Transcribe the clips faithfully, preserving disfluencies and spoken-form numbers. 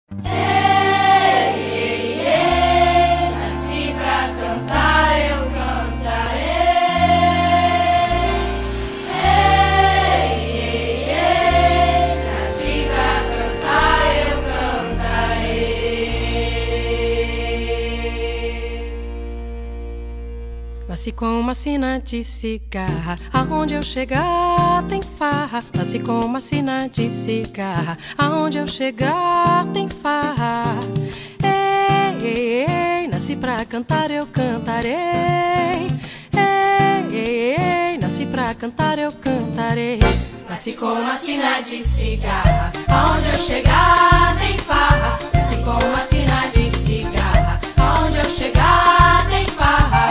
Nasci com uma sina de cigarra, aonde eu chegar tem farra. Nasci com uma sina de cigarra, aonde eu chegar tem farra. Ei, ei, ei, nasci pra cantar, eu cantarei. Ei, ei, ei, nasci pra cantar, eu cantarei. Nasci com uma sina de cigarra, aonde eu chegar tem farra. Nasci com uma sina de cigarra, aonde eu chegar tem farra.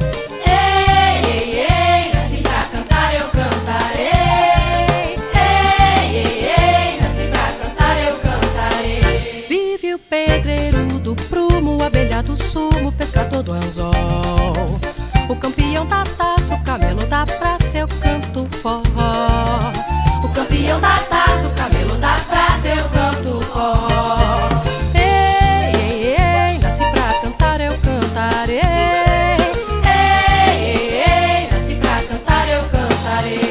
Do sumo, pescador do anzol, o campeão da taça, o camelo da praça, eu canto forró. O campeão da taça, o camelo da praça, eu canto forró. Ei, ei, ei, nasci pra cantar, eu cantarei. Ei, ei, ei, nasci pra cantar, eu cantarei.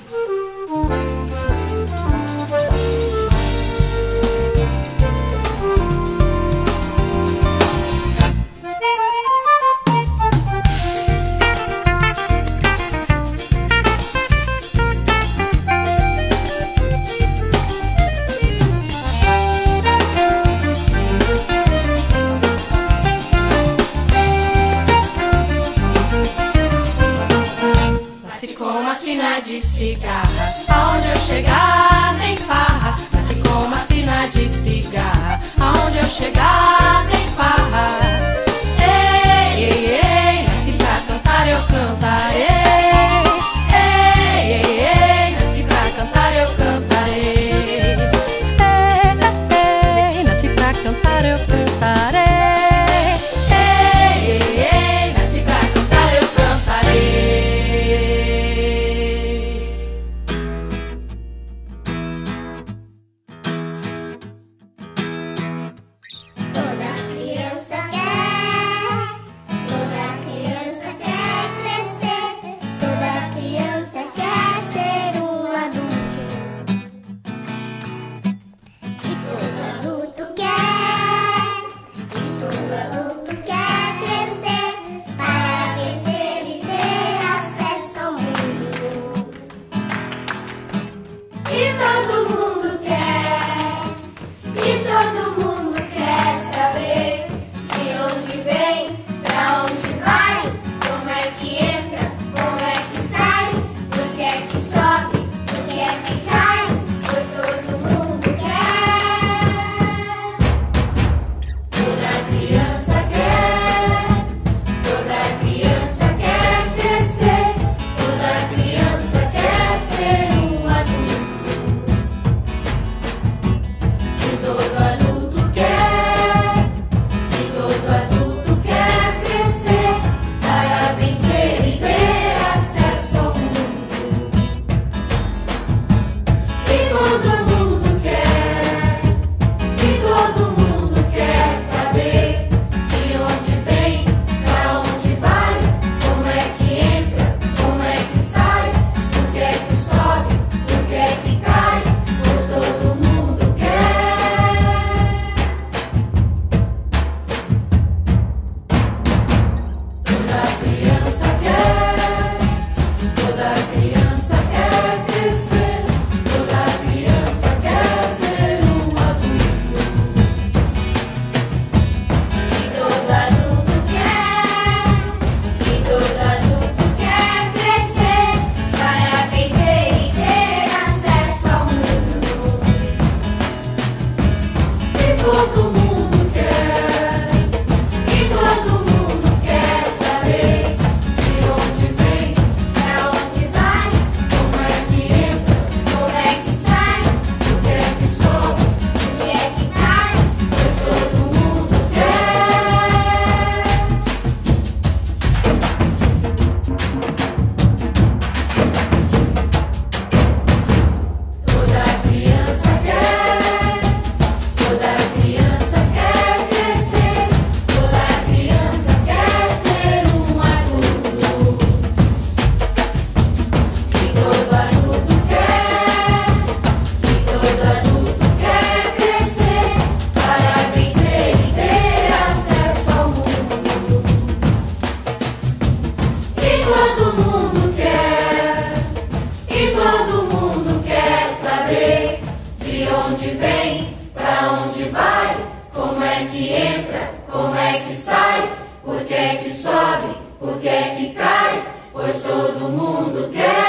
Sina de cigarra, aonde eu chegar tem farra. Nasci com uma sina de cigarra, aonde eu chegar tem farra. Ei, ei, ei, nasci pra cantar, eu cantarei. Ei, ei, ei, nasci pra cantar, eu cantarei. Ei, ei, nasci pra cantar, eu cantarei. Ei, ei, ei, nasci pra cantar, eu cantarei. Toda criança Por que é que cai? Pois todo mundo quer.